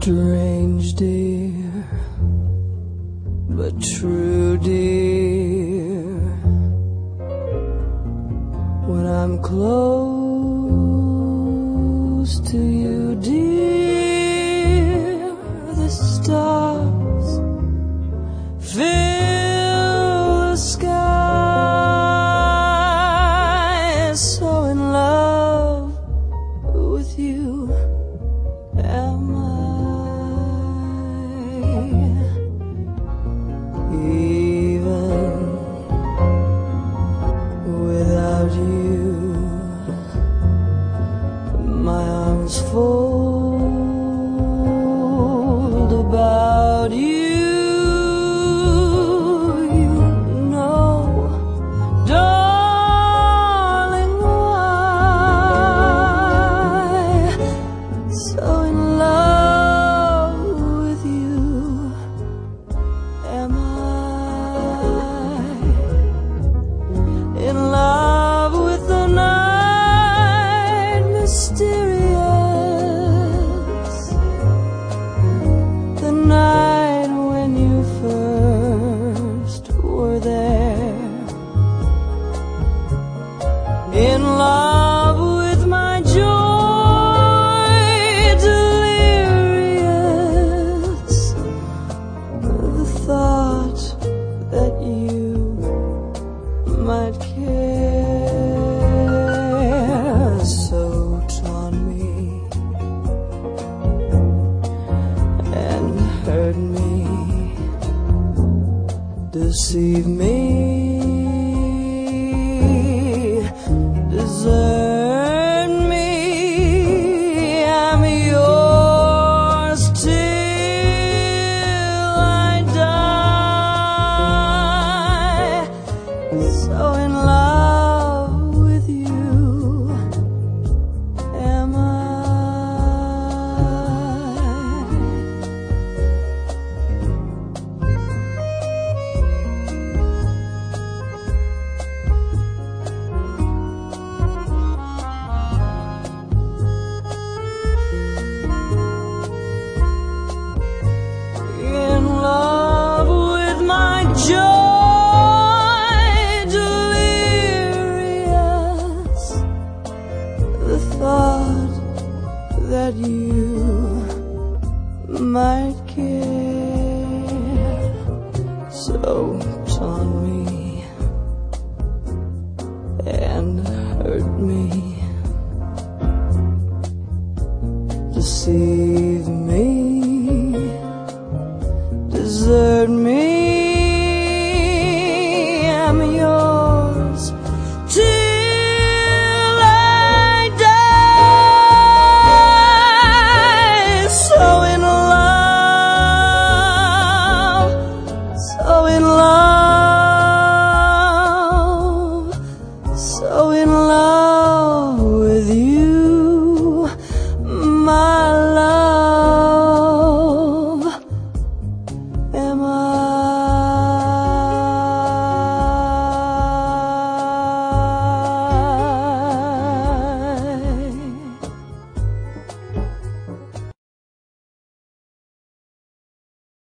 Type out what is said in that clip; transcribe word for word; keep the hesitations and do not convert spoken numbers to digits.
strange, dear, but true, dear. When I'm close to you, dear, the stars fill the sky. So in love with you am I. Even without you, my arms fold about you. You know, darling, why so in love with you am I. In love with the night, mysterious, the night when you first were there. In love with my joy, delirious, the thought that you might care. So taunt me and hurt me, deceive me, desert me. I'm yours till I die. So in love with you am I. In love with my joy, delirious, the thought that you might care. So taunt me and hurt me, deceive